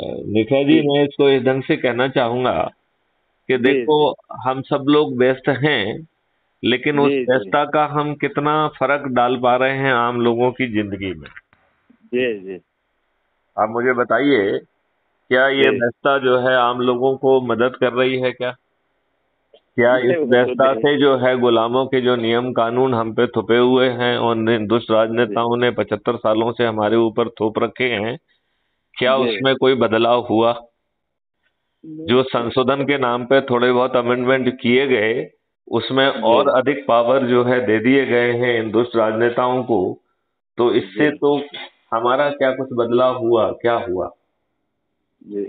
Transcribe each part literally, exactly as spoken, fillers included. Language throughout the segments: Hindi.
निखा जी, मैं इसको इस ढंग से कहना चाहूंगा कि जी देखो, जी हम सब लोग व्यस्त हैं, लेकिन उस जी जी व्यस्तता का हम कितना फर्क डाल पा रहे हैं आम लोगों की जिंदगी में। जी जी आप मुझे बताइए, क्या ये जी। व्यस्तता जो है आम लोगों को मदद कर रही है क्या? क्या इस नहीं, वो तो व्यस्तता नहीं। से जो है गुलामों के जो नियम कानून हम पे थोपे हुए हैं और नि- दुष्ट जी राजनेताओं ने पचहत्तर सालों से हमारे ऊपर थोप रखे हैं, क्या जी। उसमें कोई बदलाव हुआ? नहीं, जो तो संशोधन के नाम पे थोड़े बहुत अमेंडमेंट किए गए, उसमें जी और अधिक पावर जो है दे दिए गए हैं इन दुष्ट राजनेताओं को। तो जी इससे तो हमारा क्या कुछ बदलाव हुआ? क्या हुआ? जी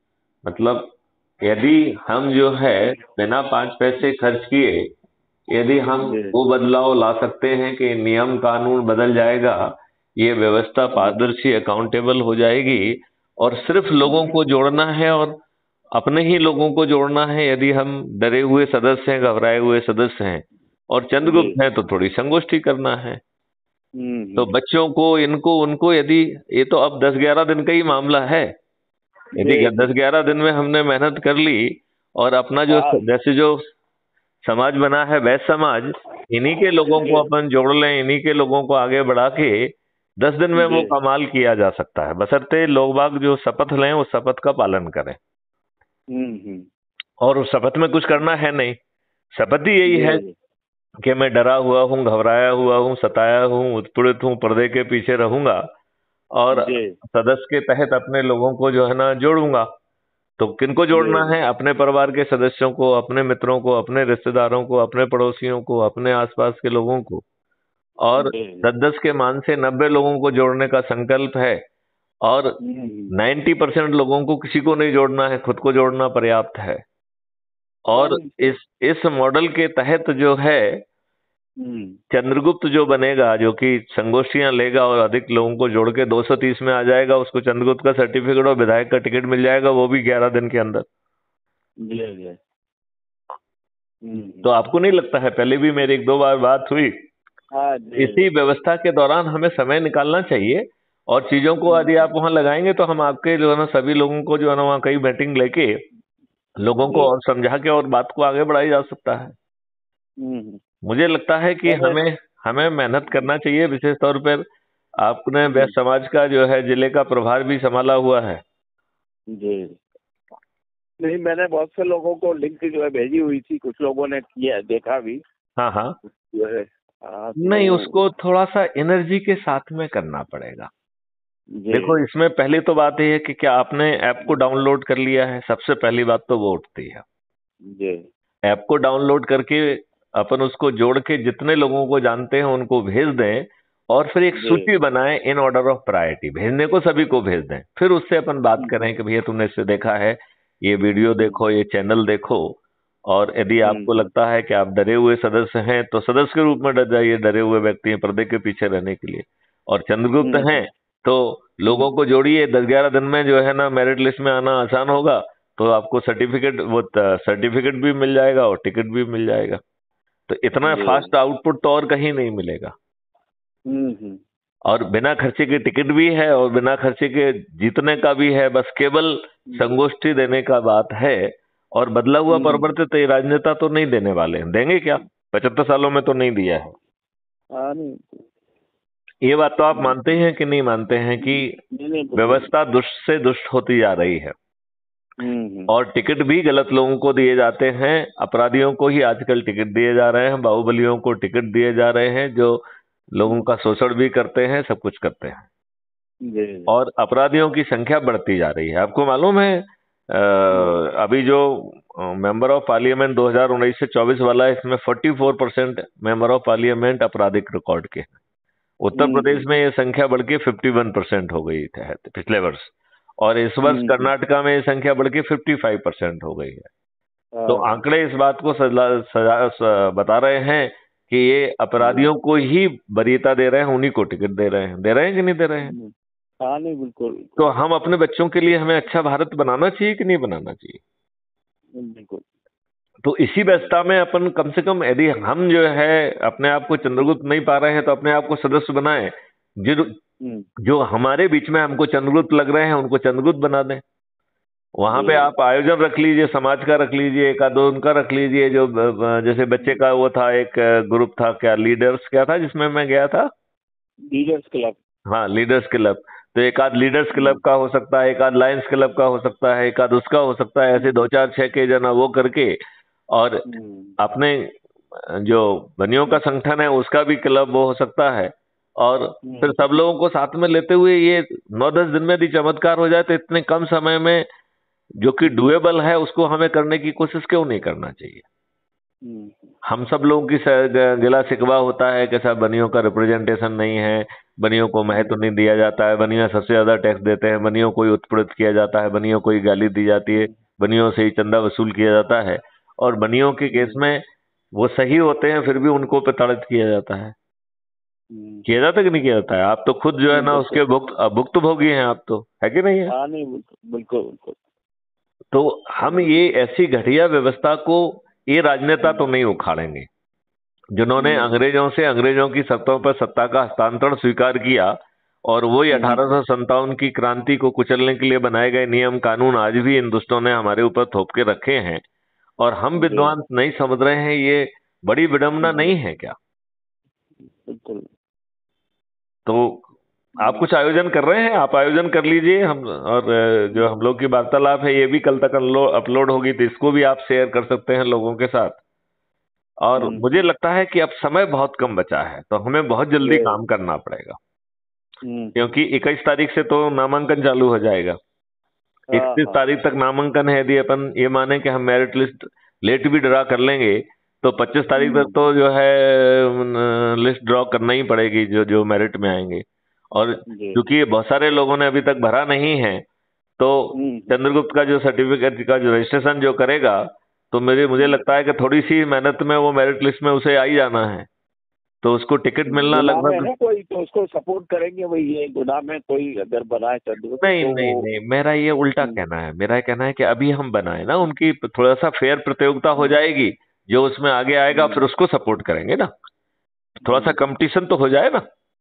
मतलब, यदि हम जो है बिना पांच पैसे खर्च किए, यदि हम जी वो बदलाव ला सकते हैं कि नियम कानून बदल जाएगा, ये व्यवस्था जी पारदर्शी अकाउंटेबल हो जाएगी, और सिर्फ लोगों को जोड़ना है और अपने ही लोगों को जोड़ना है। यदि हम डरे हुए सदस्य हैं, घबराए हुए सदस्य हैं और जी। चंद्रगुप्त हैं, तो थोड़ी संगोष्ठी करना है। हम्म तो हम्म। बच्चों को, इनको उनको, यदि ये तो अब दस ग्यारह दिन का ही मामला है, यदि जी दस जी। ग्यारह दिन में हमने मेहनत कर ली और अपना जो हाँ। जैसे जो समाज बना है वैश्य समाज, इन्हीं के लोगों को जी अपन जोड़ लें, इन्हीं के लोगों को आगे बढ़ा के दस दिन में जी। वो कमाल किया जा सकता है, बशर्ते लोग बाग जो शपथ लें उस शपथ का पालन करें। हम्म हम्म। और उस शपथ में कुछ करना है नहीं। शपथ ही यही जी है जी कि मैं डरा हुआ हूँ, घबराया हुआ हूँ, सताया हूँ, उत्पीड़ित हूँ, पर्दे के पीछे रहूंगा और जी सदस्य के तहत अपने लोगों को जो है ना जोड़ूंगा। तो किनको जोड़ना जी है? अपने परिवार के सदस्यों को, अपने मित्रों को, अपने रिश्तेदारों को, अपने पड़ोसियों को, अपने आसपास के लोगों को। और जी जी। दस दस के मान से नब्बे लोगों को जोड़ने का संकल्प है। और हम्म हम्म। नब्बे परसेंट लोगों को किसी को नहीं जोड़ना है, खुद को जोड़ना पर्याप्त है। हाँ, और नहीं तो। इस इस मॉडल के तहत जो है हम्म। चंद्रगुप्त जो बनेगा, जो कि संगोष्ठियां लेगा और अधिक लोगों को जोड़ के दो सौ तीस में आ जाएगा, उसको चंद्रगुप्त का सर्टिफिकेट और विधायक का टिकट मिल जाएगा, वो भी ग्यारह दिन के अंदर। जी जी। हम्म। तो आपको नहीं लगता है, पहले भी मेरी एक दो बार बात हुई, हाँ जी इसी जी। व्यवस्था के दौरान हमें समय निकालना चाहिए और चीजों को यदि हम्म। आप वहां लगाएंगे तो हम आपके जो है ना सभी लोगों को जो है ना वहाँ कई मीटिंग लेके लोगों को जी। और समझा के और बात को आगे बढ़ाई जा सकता है। हम्म। मुझे लगता है कि मैंने। हमें हमें मेहनत करना चाहिए, विशेष तौर पर आपने जी वैश्य समाज का जो है जिले का प्रभार भी संभाला हुआ है। जी। नहीं, मैंने बहुत से लोगों को लिंक जो है भेजी हुई थी, कुछ लोगों ने किया, देखा भी हाँ हाँ। जो है। हाँ नहीं, तो। उसको थोड़ा सा एनर्जी के साथ में करना पड़ेगा। जी देखो, इसमें पहली तो बात यह है कि क्या आपने ऐप को डाउनलोड कर लिया है? सबसे पहली बात तो वो उठती है। जी ऐप को डाउनलोड करके अपन उसको जोड़ के जितने लोगों को जानते हैं उनको भेज दें, और फिर एक जी। सूची बनाएं इन ऑर्डर ऑफ प्रायोरिटी, भेजने को सभी को भेज दें। फिर उससे अपन बात हम्म करें कि भैया तुमने इससे देखा है, ये वीडियो देखो, ये चैनल देखो। और यदि आपको हम्म लगता है कि आप डरे हुए सदस्य हैं तो सदस्य के रूप में डर जाइए, डरे हुए व्यक्ति हैं पर्दे के पीछे रहने के लिए। और चंद्रगुप्त हैं हम्म तो हम्म। लोगों को जोड़िए, दस ग्यारह दिन में जो है ना मेरिट लिस्ट में आना आसान होगा। तो आपको सर्टिफिकेट, वो सर्टिफिकेट भी मिल जाएगा और टिकट भी मिल जाएगा। तो इतना जी। फास्ट आउटपुट तो और कहीं नहीं मिलेगा। हम्म हम्म। और बिना खर्चे के टिकट भी है और बिना खर्चे के जीतने का भी है, बस केवल संगोष्ठी देने का बात है। और बदला हुआ हम्म। परिवर्तित ये राजनेता तो नहीं देने वाले हैं, देंगे क्या? पचहत्तर सालों में तो नहीं दिया है। हाँ, नहीं। ये बात तो आप मानते हैं कि नहीं मानते हैं कि नहीं नहीं, बिल्कुल। व्यवस्था दुष्ट से दुष्ट होती जा रही है? हम्म हम्म। और टिकट भी गलत लोगों को दिए जाते हैं। अपराधियों को ही आजकल टिकट दिए जा रहे हैं, बाहुबलियों को टिकट दिए जा रहे हैं, जो लोगों का शोषण भी करते हैं, सब कुछ करते हैं। जी जी। और अपराधियों की संख्या बढ़ती जा रही है। आपको मालूम है, अ, हम्म अभी जो मेंबर ऑफ पार्लियामेंट दो हज़ार उन्नीस से चौबीस वाला है, इसमें चौवालीस परसेंट मेंबर ऑफ पार्लियामेंट आपराधिक रिकॉर्ड के हैं। उत्तर हम्म प्रदेश में ये संख्या बढ़ के इक्यावन परसेंट हो गई है पिछले वर्ष। और इस वर्ष हम्म हम्म। कर्नाटका में ये संख्या बढ़ के पचपन परसेंट हो गई है। तो हाँ। आंकड़े इस बात को सजा, सजा, स, बता रहे हैं कि ये जी। अपराधियों को ही वरीयता दे रहे हैं, उन्हीं को टिकट दे रहे हैं। दे रहे हैं कि नहीं दे रहे हैं? हम्म। हाँ, नहीं, बिल्कुल तो बिल्कुल। हम अपने बच्चों के लिए, हमें अच्छा भारत बनाना चाहिए कि नहीं बनाना चाहिए? बिल्कुल। तो इसी व्यवस्था में अपन कम से कम, यदि हम जो है अपने आप को चंद्रगुप्त नहीं पा रहे हैं, तो अपने आप को सदस्य बनाएं। जो हम्म। जो हमारे बीच में हमको चंद्रगुप्त लग रहे हैं उनको चंद्रगुप्त बना दें। वहां पे जी आप आयोजन रख लीजिए, समाज का रख लीजिए, एक आध उनका रख लीजिए, जो ब- ब- जैसे बच्चे का वो था एक ग्रुप था, क्या लीडर्स क्या था जिसमें मैं गया था। Leaders club. हाँ, लीडर्स क्लब। तो एक आध लीडर्स क्लब का हो सकता है, एक आध लायंस क्लब का हो सकता है, एक आध उसका हो सकता है, ऐसे दो चार छह के जना वो करके, और अपने जो बनियों का संगठन है उसका भी क्लब वो हो सकता है। और फिर सब लोगों को साथ में लेते हुए ये नौ दस दिन में यदि चमत्कार हो जाए तो इतने कम समय में जो कि डुएबल है उसको हमें करने की कोशिश क्यों नहीं करना चाहिए। हम सब लोगों की स- ग- गिला शिकवा होता है कि साहब बनियों का रिप्रेजेंटेशन नहीं है, बनियों को महत्व नहीं दिया जाता है, बनियां सबसे ज्यादा टैक्स देते हैं, बनियों को ही उत्पीड़ित किया जाता है, बनियों को ही गाली दी जाती है, बनियों से ही चंदा वसूल किया जाता है, और बनियों के केस में वो सही होते हैं फिर भी उनको प्रताड़ित किया जाता है। किया जाता है कि नहीं किया जाता है? आप तो खुद जो है ना उसके भुक्त भुक्तभोगी हैं, आप तो, है कि नहीं है? हाँ नहीं, बिल्कुल बिल्कुल। तो हम ये ऐसी घटिया व्यवस्था को, ये राजनेता तो नहीं उखाड़ेंगे जिन्होंने अंग्रेजों से, अंग्रेजों की सत्ताओं पर सत्ता का हस्तांतरण स्वीकार किया, और वही अठारह सौ संतावन की क्रांति को कुचलने के लिए बनाए गए नियम कानून आज भी इन दुष्टों ने हमारे ऊपर थोप के रखे हैं, और हम विद्वान नहीं समझ रहे हैं। ये बड़ी विडंबना नहीं है क्या? बिल्कुल। तो आप कुछ आयोजन कर रहे हैं, आप आयोजन कर लीजिए। हम और अ, जो हम लोग की वार्तालाप है ये भी कल तक अपलोड होगी, तो इसको भी आप शेयर कर सकते हैं लोगों के साथ। और मुझे लगता है कि अब समय बहुत कम बचा है, तो हमें बहुत जल्दी काम करना पड़ेगा, क्योंकि इक्कीस तारीख से तो नामांकन चालू हो जाएगा। इकतीस तारीख तक नामांकन है। यदि अपन ये माने कि हम मेरिट लिस्ट लेट भी ड्रा कर लेंगे तो पच्चीस तारीख तक तो जो है लिस्ट ड्रॉ करना ही पड़ेगी, जो जो मेरिट में आएंगे। और क्योंकि बहुत सारे लोगों ने अभी तक भरा नहीं है, तो चंद्रगुप्त का जो सर्टिफिकेट का जो रजिस्ट्रेशन जो करेगा, तो मेरे मुझे लगता है कि थोड़ी सी मेहनत में वो मेरिट लिस्ट में उसे आ ही जाना है, तो उसको टिकट मिलना गुनाह में लगभग। है कोई तो उसको सपोर्ट करेंगे भाई, ये गुनाह में कोई अगर बनाए चंद्रगुप्त नहीं तो नहीं वो। नहीं, मेरा ये उल्टा कहना है। मेरा कहना है कि अभी हम बनाए ना, उनकी थोड़ा सा फेयर प्रतियोगिता हो जाएगी, जो उसमें आगे आएगा फिर उसको सपोर्ट करेंगे ना, थोड़ा सा कंपटीशन तो हो जाए ना।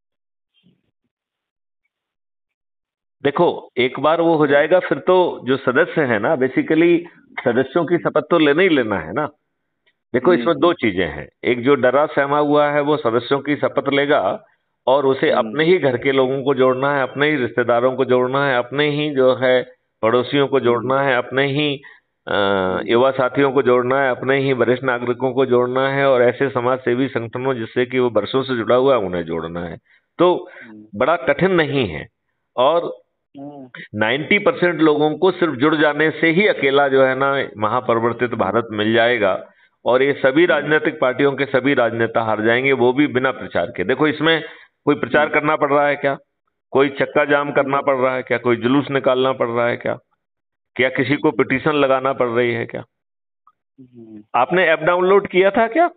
देखो, एक बार वो हो जाएगा फिर तो जो सदस्य है ना, बेसिकली सदस्यों की शपथ तो लेना ही लेना है ना। देखो, इसमें दो चीजें हैं। एक जो डरा सहमा हुआ है वो सदस्यों की शपथ लेगा, और उसे अपने ही घर के लोगों को जोड़ना है, अपने ही रिश्तेदारों को जोड़ना है, अपने ही जो है पड़ोसियों को जोड़ना है, अपने ही अ, युवा साथियों को जोड़ना है, अपने ही वरिष्ठ नागरिकों को जोड़ना है, और ऐसे समाज सेवी संगठनों जिससे कि वो वर्षों से जुड़ा हुआ है उन्हें जोड़ना है। तो बड़ा कठिन नहीं है, और नब्बे परसेंट लोगों को सिर्फ जुड़ जाने से ही अकेला जो है ना महापरिवर्तित भारत मिल जाएगा, और ये सभी राजनीतिक पार्टियों के सभी राजनेता हार जाएंगे, वो भी बिना प्रचार के। देखो, इसमें कोई प्रचार करना पड़ रहा है क्या? कोई चक्का जाम करना पड़ रहा है क्या? कोई जुलूस निकालना पड़ रहा है क्या? क्या किसी को पिटीशन लगाना पड़ रही है क्या? आपने ऐप डाउनलोड किया था क्या?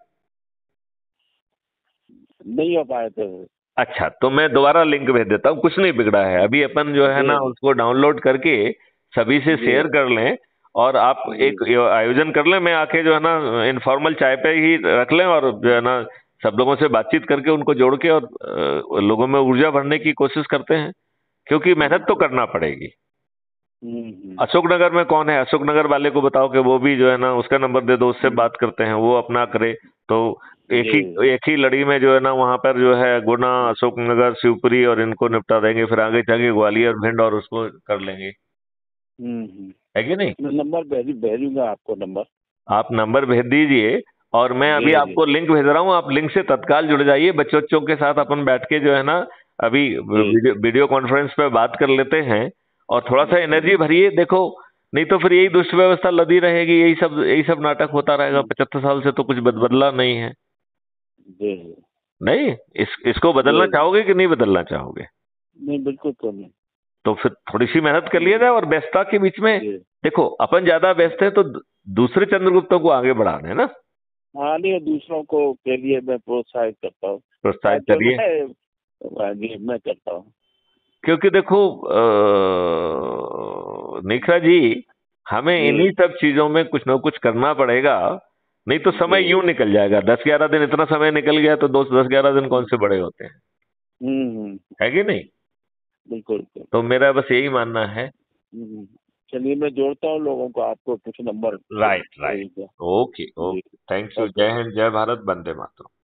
नहीं हो पाए थे। अच्छा, तो मैं दोबारा लिंक भेज देता हूँ, कुछ नहीं बिगड़ा है। अभी अपन जो है ना उसको डाउनलोड करके सभी से शेयर कर लें, और आप एक आयोजन कर लें। मैं आके जो है ना इनफॉर्मल चाय पे ही रख लें, और जो है ना सब लोगों से बातचीत करके उनको जोड़ के और अ, लोगों में ऊर्जा भरने की कोशिश करते हैं, क्योंकि मेहनत तो करना पड़ेगी। अशोकनगर में कौन है? अशोकनगर वाले को बताओ कि वो भी जो है ना उसका नंबर दे दो, उससे बात करते हैं, वो अपना करे। तो एक ही एक ही लड़ी में जो है ना वहां पर जो है गुना, अशोकनगर, शिवपुरी और इनको निपटा देंगे, फिर आगे जाके ग्वालियर, भिंड और उसको कर लेंगे, है कि नहीं? नंबर भेज भेजूंगा आपको नंबर। आप नंबर भेज दीजिए, और मैं अभी आपको लिंक भेज रहा हूँ, आप लिंक से तत्काल जुड़ जाइए। बच्चों बच्चों के साथ अपन बैठ के जो है ना अभी वीडियो, वीडियो कॉन्फ्रेंस पे बात कर लेते हैं, और थोड़ा सा एनर्जी भरिए। देखो, नहीं तो फिर यही दुष्ट व्यवस्था लदी रहेगी, यही सब यही सब नाटक होता रहेगा। पचहत्तर साल से तो कुछ बद, बदला नहीं है। नहीं, इस इसको बदलना चाहोगे कि नहीं बदलना चाहोगे? नहीं, बिल्कुल तो नहीं। तो फिर थोड़ी सी मेहनत कर लिया जाए, और व्यस्तता के बीच में देखो अपन ज्यादा व्यस्त है तो दूसरे चंद्रगुप्तों को आगे बढ़ाना है ना। हाँ नहीं, दूसरों को के लिए मैं प्रोत्साहित करता हूँ। प्रोत्साहित करिए। जी, मैं करता हूँ। क्योंकि देखो निखरा जी, हमें इन्हीं सब चीजों में कुछ ना कुछ करना पड़ेगा, नहीं तो समय यूं निकल जाएगा। दस ग्यारह दिन, इतना समय निकल गया तो दोस्त दस ग्यारह दिन कौन से बड़े होते हैं, है कि नहीं? बिल्कुल। तो मेरा बस यही मानना है चलिए मैं जोड़ता हूँ लोगों को, आपको कुछ नंबर राइट राइट। भेज दिया। ओके जी ओके, थैंक यू। ओके। जय हिंद, जय भारत, वंदे मातरम।